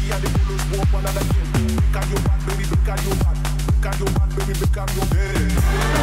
and the bullets walk one and again. Break on your back, baby, break on your back. Break on your back, baby, break on your back.